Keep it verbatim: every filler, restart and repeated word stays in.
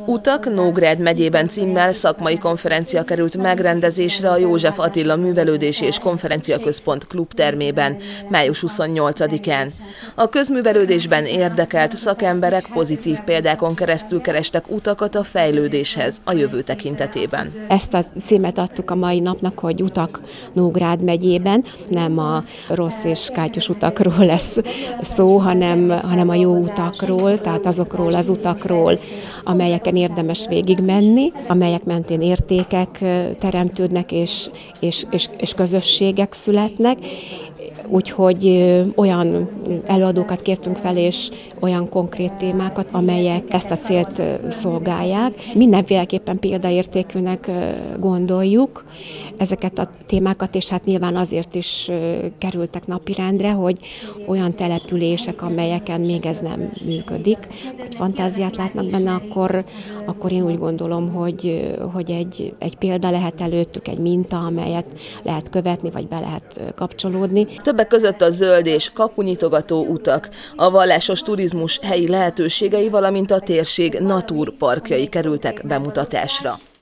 Utak Nógrád megyében címmel szakmai konferencia került megrendezésre a József Attila Művelődési és Konferenciaközpont klubtermében május huszonnyolcadikán. A közművelődésben érdekelt szakemberek pozitív példákon keresztül kerestek utakat a fejlődéshez a jövő tekintetében. Ezt a címet adtuk a mai napnak, hogy Utak Nógrád megyében. Nem a rossz és kátyus utakról lesz szó, hanem, hanem a jó utakról, tehát azokról az utakról, amelyeken érdemes végigmenni, amelyek mentén értékek teremtődnek és, és, és, és közösségek születnek. Úgyhogy olyan előadókat kértünk fel, és olyan konkrét témákat, amelyek ezt a célt szolgálják. Mindenféleképpen példaértékűnek gondoljuk ezeket a témákat, és hát nyilván azért is kerültek napirendre, hogy olyan települések, amelyeken még ez nem működik, vagy fantáziát látnak benne, akkor, akkor én úgy gondolom, hogy, hogy egy, egy példa lehet előttük, egy minta, amelyet lehet követni, vagy be lehet kapcsolódni. Többek között a zöld és kapunyitogató utak, a vallásos turizmus helyi lehetőségei, valamint a térség naturparkjai kerültek bemutatásra.